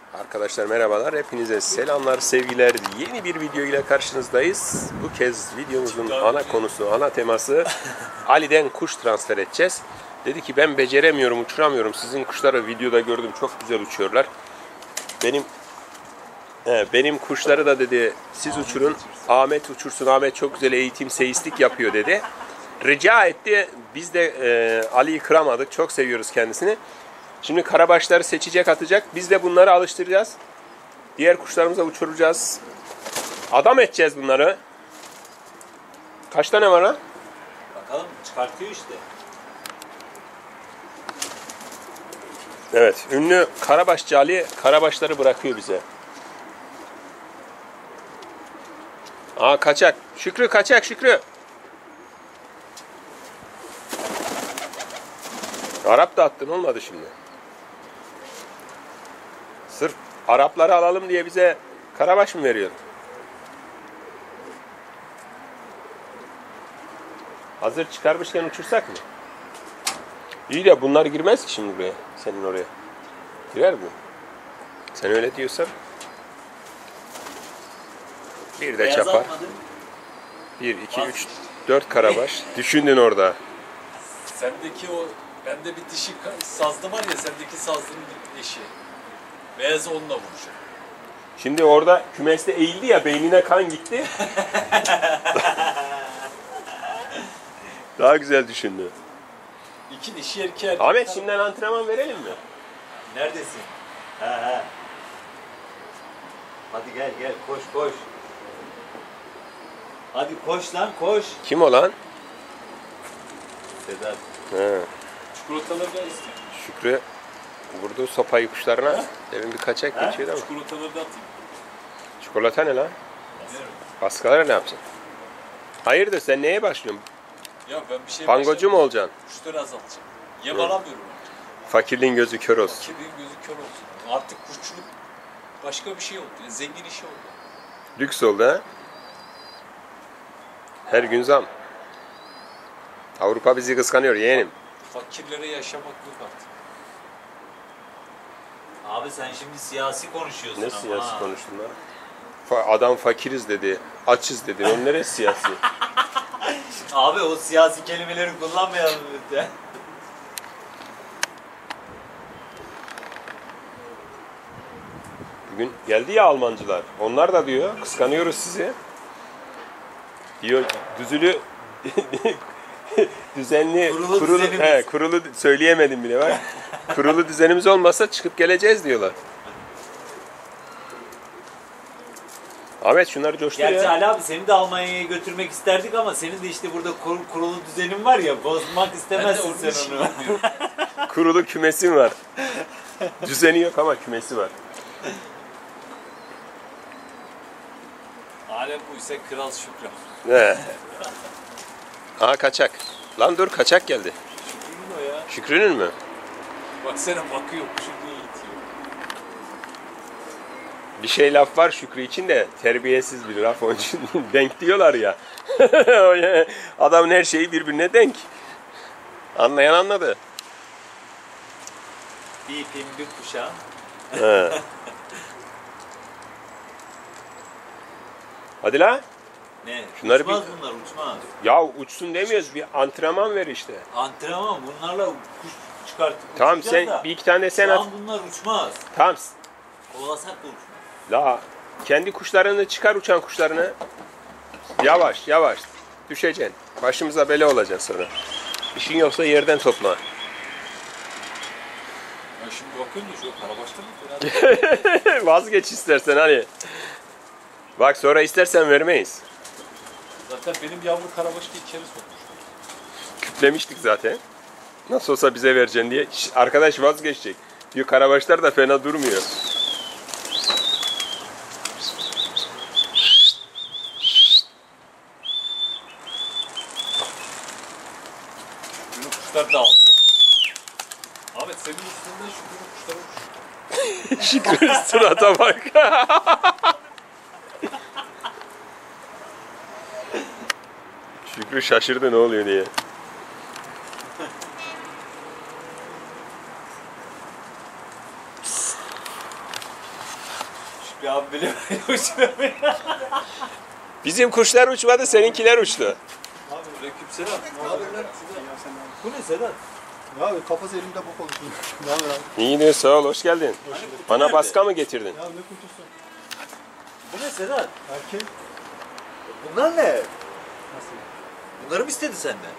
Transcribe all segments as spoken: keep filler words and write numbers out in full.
Arkadaşlar merhabalar, hepinize selamlar, sevgiler. Yeni bir video ile karşınızdayız. Bu kez videomuzun ana konusu, ana teması Ali'den kuş transfer edeceğiz. Dedi ki ben beceremiyorum, uçuramıyorum. Sizin kuşları videoda gördüm, çok güzel uçuyorlar. Benim he, benim kuşları da dedi siz Ahmet uçurun, uçursun. Ahmet uçursun. Ahmet çok güzel eğitim, seyislik yapıyor dedi. Rica etti. Biz de e, Ali'yi kıramadık. Çok seviyoruz kendisini. Şimdi karabaşları seçecek, atacak. Biz de bunları alıştıracağız. Diğer kuşlarımıza uçuracağız. Adam edeceğiz bunları. Kaç tane var lan? Bakalım çıkartıyor işte. Evet. Ünlü Karabaşçı Ali karabaşları bırakıyor bize. Aa kaçak. Şükrü kaçak Şükrü. Arap da attın, olmadı şimdi. Sırf Arapları alalım diye bize karabaş mı veriyor? Hazır çıkarmışken uçursak mı? İyi de bunlar girmez ki şimdi buraya. Senin oraya. Girer mi? Sen öyle diyorsan. Bir de Beyaz çapar. atmadın. Bir, iki, üç, dört karabaş. Düşündün orada. Sendeki o, bende bir dişi ka- sazlı var ya, sendeki sazlının eşi. Beyazı onunla vuracak. Şimdi orada kümeste eğildi ya, beynine kan gitti. Daha güzel düşündü. İki dişi erkeği erkek. Ahmet şimdiden antrenman verelim mi? Neredesin? He he. Hadi gel gel koş koş. Hadi koş lan koş. Kim o lan? Sedat. He. Çikolataları da istiyor. Şükrü vurdu sopayı kuşlarına. Demin bir kaçak Ha? geçiyordu ama. Çikolataları da atayım. Çikolata ne lan? Biliyorum. Baskalara ne yapacaksın? Hayırdır, sen neye başlıyorsun? Ya ben bir şey Pangocu mu olacaksın? Kuşları azaltacağım. Yem alamıyorum. Fakirliğin gözü kör olsun. Kirliğin gözü kör olsun. Artık kuşçuluk başka bir şey oldu. Ya, zengin işi oldu. Lüks oldu ha? Her gün zam. Avrupa bizi kıskanıyor yeğenim. Fakirlere yaşamak yok artık. Abi sen şimdi siyasi konuşuyorsun Ne ama. siyasi ha. konuştun lan? Fa- Adam fakiriz dedi, açız dedi. Onun neresi siyasi? Abi o siyasi kelimeleri kullanmayalım lütfen. Bugün geldi ya Almancılar. Onlar da diyor, kıskanıyoruz sizi. Diyor, düzülü düzenli Kurulu kurulu, düzenimiz. he, kurulu söyleyemedim bile bak. Kurulu düzenimiz olmasa çıkıp geleceğiz diyorlar. Ahmet şunları coştur Gerçi ya. Ali abi seni de Almanya'ya götürmek isterdik ama senin de işte burada kur- kurulu düzenin var ya, bozmak Ben de istemezsin onun sen için onu. bilmiyorum. Kurulu kümesim var. Düzeni yok ama kümesi var. Alem buysa kral Şükran. He. Aha kaçak. Lan dur, kaçak geldi. Şükrü'nün o ya. Şükrü'nün mü? Baksana bakıyor, kuşu niye itiyor. Bir şey laf var Şükrü için de terbiyesiz bir laf, onun için denk diyorlar ya. Adamın her şeyi birbirine denk. Anlayan anladı. Bir ipin bir kuşağın. He. Hadi la. Ne? Şunları uçmaz bir- bunlar uçmaz. Ya uçsun demiyoruz, bir antrenman ver işte. Antrenman bunlarla kuş çıkartıp Tamam uçacağız sen da. bir iki tane de sen Şu at. an bunlar uçmaz. Tamam. Kovalasak da uçmaz. La kendi kuşlarını çıkar, uçan kuşlarını. Yavaş yavaş düşeceksin. Başımıza bela olacaksın sonra. İşin yoksa yerden topla. Ben şimdi bakıyorum da şu karabaşta mı? Fena. Vazgeç istersen hani. Bak sonra istersen vermeyiz. Zaten benim yavru karabaşı da içeri sokmuş. Kütlemiştik zaten. Nasıl olsa bize vereceksin diye. Şş, arkadaş vazgeçecek. Diyor karabaşlar da fena durmuyor. Şükrü'nün kuşlar dağıldı. Ahmet senin üstünden Şükrü'nün kuşları uçmuş. Şükrü surata bak. Şükrü şaşırdı ne oluyor diye. Ya bile böyle uçuramıyor. Bizim kuşlar uçmadı, seninkiler uçtu. Aleykümselam. Ne haberler? Bu ne Sedat? Ya abi kafası elimde bok oldu. Ne haber abi? İyi de sağ ol, hoş geldin. Bana nerede? baska mı getirdin? Ya ne kutusu? Bu ne Sedat? Erkek. Bunlar ne? Nasıl? Bunları mı istedi senden?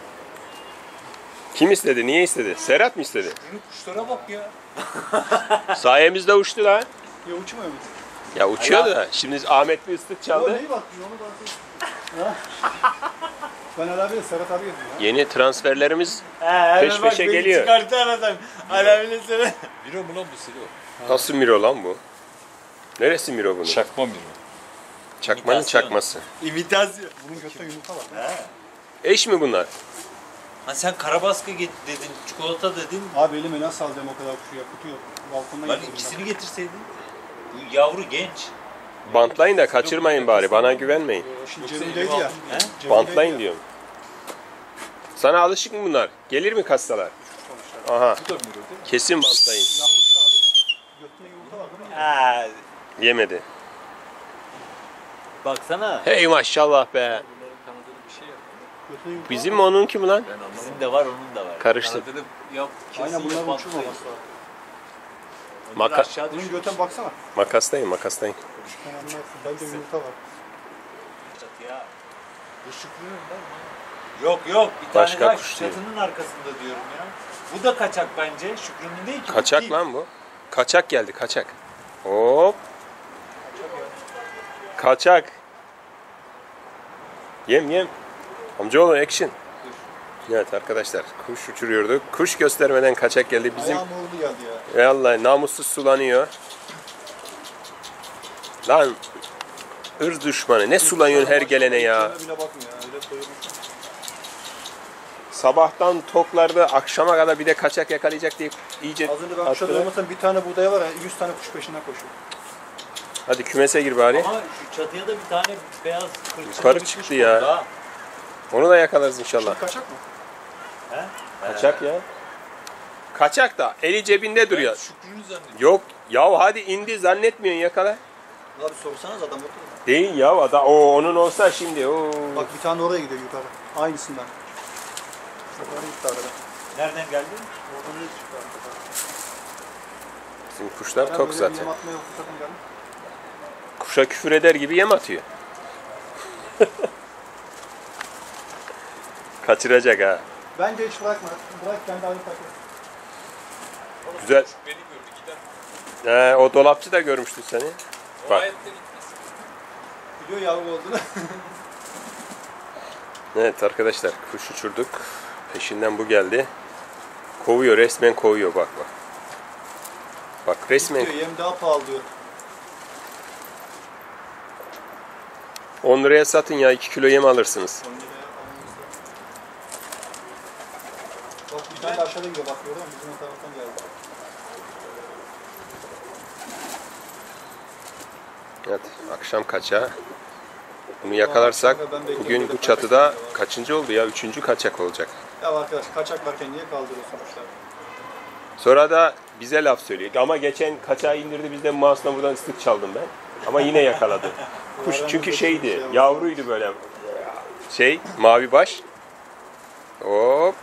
Kim istedi, niye istedi? Serhat mı istedi? Benim kuşlara bak ya. Sayemizde uçtu lan. Ya uçmuyor mu? Ya uçuyor da, şimdi Ahmet bir ıslık Ya çaldı. neyi bakmıyor onu da Ha? Ben Ali abiyle Serhat abi yedim ya. Yeni transferlerimiz He, Peş peşe geliyor. Çıkarttı aradan. Alevle seni. Miro mu lan bu Silo? nasıl Miro lan bu? Neresi Miro bunun? Çakma Miro. Çakmanın İmitasyon. çakması. İmitasyon. Bunun götünde yumurta var. He. Eş mi bunlar? Ha sen karabaskı get dedin, çikolata dedin. Abi elime nasıl alacağım o kadar kuşu ya? Kutu yok. Balkondan Lan getirdim ikisini getirseydin. Bu yavru genç. Bantlayın da kaçırmayın bari, bana güvenmeyin. ben. Şimdi Yoksa cebimdeydi elime ya. aldım. He? Cebimdeydi Bantlayın ya. diyorum. Sana alışık mı bunlar? Gelir mi kastalar? Aha, Bu da Miro değil mi? kesin bantlayın. Yavrusu abi. Götünde yumurta var değil mi? Ha. Yemedi. Baksana. Hey maşallah be. Bunların kanadını bir şey yap. Götünde yumurta Bizim mi onunki mi lan? Ben anlamadım. Bizim de var, onun da var. Karıştı. Kanadını yap. Kesin Aynen bunların yap, uçurmaması bantlayın. lazım. Onlar Maka- aşağı Bunun düşüyor. götüne baksana. Makastayım, makastayım. Sen anlarsın. Bence yumurta var. Çatıya. Bu Şükrü'nün var mı? Yok yok, bir Başka tane daha kuş şu değil. çatının arkasında diyorum ya. Bu da kaçak bence. Şükrü'nün değil ki. bu Kaçak değil. lan bu. Kaçak geldi, kaçak. Hop. Kaçak. Yem yem. Amcaoğlu action. Evet arkadaşlar, kuş uçuruyorduk. Kuş göstermeden kaçak geldi. Bizim Ayağım uğurlu geldi ya. vallahi namussuz sulanıyor. Lan ırz düşmanı ne sulanıyorsun her gelene ya. Kendine bile bakmıyor ya. Öyle doyurmuş. Sabahtan toklarda akşama kadar bir de kaçak yakalayacak diye iyice Az önce ben attılar. kuşa doymasam bir tane buğdaya var ya yüz tane kuş peşinden koşuyor. Hadi kümese gir bari. Ama şu çatıya da bir tane beyaz kırçın Yukarı bir kuş çıktı ya. kondu ha. Onu da yakalarız inşallah. Şimdi kaçak mı? He? Kaçak ya. Kaçak da eli cebinde duruyor. Ben Şükrü'nü zannediyorum. Yok ya hadi indi zannetmiyorsun yakala. Abi sorsanız adam orada. Değil ya adam. O onun olsa şimdi. Oo. Bak bir tane oraya gidiyor yukarı. Aynısından. Yukarı gitti arada. Nereden geldi? Oradan ne çıktı arada? Bizim kuşlar Ben tok böyle bir zaten. yem atmaya fırsatım geldi. Kuşa küfür eder gibi yem atıyor. Kaçıracak ha. Bence hiç bırakma. Bırak kendi halini takıl. Güzel. Beni gördü gider. He, o dolapçı da görmüştü seni. O Bak. hayatta gitmez. Biliyor yavru olduğunu. Evet arkadaşlar kuş uçurduk. Peşinden bu geldi. Kovuyor resmen kovuyor bak bak. Bak resmen diyor yem daha pahalı diyor. on liraya satın ya iki kilo yem alırsınız. on liraya alınırsa. Bak bir tane de aşağıda gidiyor bak görüyor musun? Bizim o taraftan geldi. Evet akşam kaça? Bunu yakalarsak bugün bu çatıda kaçıncı oldu ya? Üçüncü kaçak olacak. Ya arkadaş kaçak varken niye kaldırıyorsun kuşları? Sonra da bize laf söylüyor. Ama geçen kaçağı indirdi bizden mouse'la buradan ıslık çaldım ben. Ama yine yakaladı. Kuş çünkü şeydi, yavruydu böyle. Şey, mavi baş. Hop.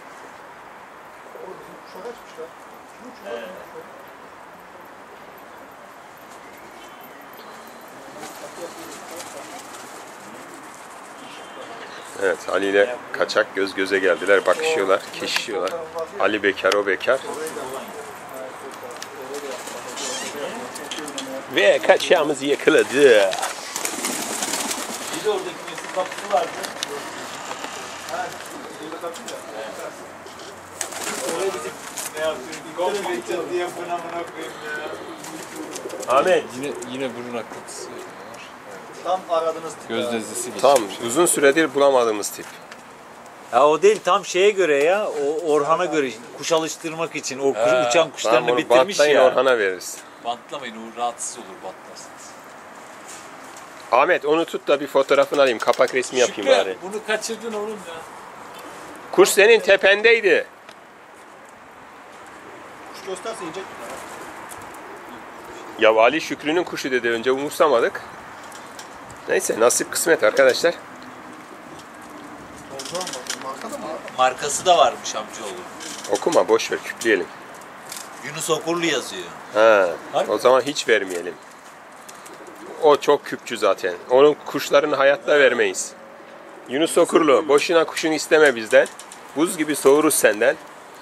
Kuşa kaçmışlar. Kim uçuyor? Evet, Ali ile kaçak göz göze geldiler. Bakışıyorlar, keşişiyorlar. Ali bekar, o bekar. Ve kaçağımızı yakaladı. Bir de oradaki mesin kapısı vardı. Oraya bizim ne yapıyoruz? Komple çatı yapın amına koyayım ya. Ahmet. Yine yine burun akıntısı var. Tam aradığınız tip. Göz ya. lezzesi geçmiş. Tam uzun süredir bulamadığımız tip. Ya o değil, tam şeye göre ya, o Orhan'a göre kuş alıştırmak için o kuş, He. uçan Tamam kuşlarını onu bitirmiş bantlayın ya. Orhan'a veririz. Bantlamayın, o rahatsız olur bantlarsınız. Ahmet onu tut da bir fotoğrafını alayım. Kapak resmi yapayım Şükrü, bari. bunu kaçırdın oğlum ya. Kuş senin tependeydi. Kuş gösterse inecek mi? Ya Ali Şükrü'nün kuşu dedi, önce umursamadık. Neyse, nasip kısmet arkadaşlar. Markası da varmış amcaoğlu. Okuma, boş ver, küpleyelim. Yunus Okurlu yazıyor. Ha, Harbi. o zaman hiç vermeyelim. O çok küpçü zaten. Onun kuşlarını hayatta vermeyiz. Yunus Okurlu, boşuna kuşunu isteme bizden. Buz gibi soğuruz senden.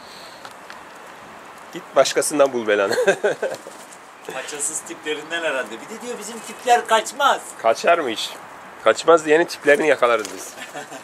Git başkasından bul belanı. Paçasız tiplerinden herhalde. Bir de diyor bizim tipler kaçmaz. Kaçar mı hiç? Kaçmaz diyenin tiplerini yakalarız biz.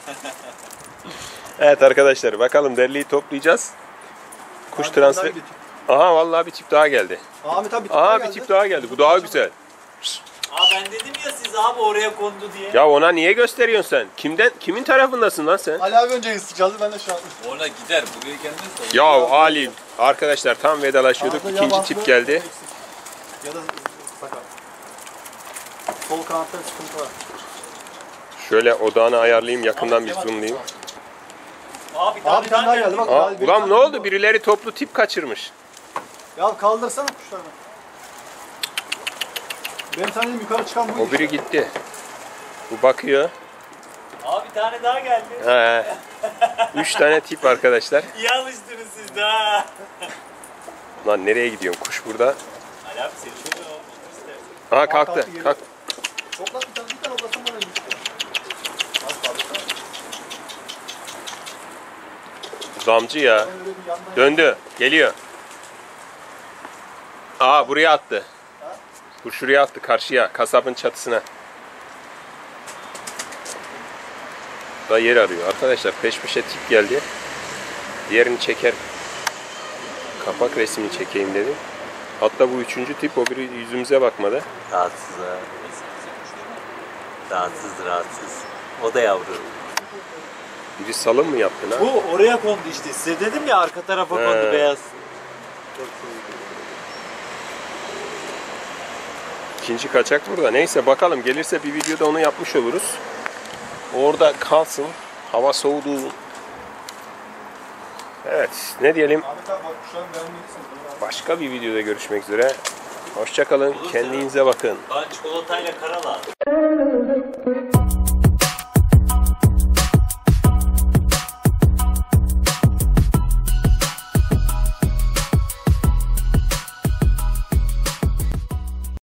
Evet arkadaşlar, bakalım derliği toplayacağız. Kuş Abi, transfer... bir tip. Aha, vallahi bir tip daha geldi. Ahmet abi bir tip Aha, daha bir geldi. tip daha geldi. Bu daha güzel. Aa ben dedim ya siz abi oraya kondu diye. Ya ona niye gösteriyorsun sen? Kimden, kimin tarafındasın lan sen? Ali abi önce ısıtacağız, ben de şu an. Ona gider buraya gelmez de. Ya Ali, arkadaşlar tam vedalaşıyorduk. Arada İkinci yabancı tip geldi. eksik. Ya da sakat. Sol kanatta bir sıkıntı var. Şöyle odağını ayarlayayım, yakından bir zoomlayayım. Abi, Abi bir tane daha geldi bak. Aa, daha bir ulan tane ne oldu? bu. Birileri toplu tip kaçırmış. Ya kaldırsana kuşlarını. Benim tanıdığım yukarı çıkan bu. O biri gitti. Bu bakıyor. Abi bir tane daha geldi. He. Üç tane tip arkadaşlar. İyi alıştınız siz de ha. Lan nereye gidiyorsun? Kuş burada. Ali abi seni şöyle al, otur istersen. Aha, kalktı. Kalk. Toplat bir tane, bir tane odasın bana gitti. Az kaldı. Damcı ya. Ben öyle bir yandan Döndü. Geliyor. Aa, buraya attı. Bu şuraya attı, karşıya. Kasabın çatısına. Da yer arıyor. Arkadaşlar peş peşe tip geldi. Diğerini çeker. Kapak resmini çekeyim dedim. Hatta bu üçüncü tip, o biri yüzümüze bakmadı. Rahatsız ha. Rahatsız rahatsız. O da yavru. Biri salım mı yaptın ha? Bu oraya kondu işte. Size dedim ya arka tarafa He. kondu beyaz. İkinci kaçak burada. Neyse bakalım, gelirse bir videoda onu yapmış oluruz. Orada kalsın. Hava soğudu. Evet, ne diyelim? Ahmet abi bak kuşların vermelisin. Başka bir videoda görüşmek üzere. Hoşça kalın. Kendinize bakın. Ben çikolatayla karal abi.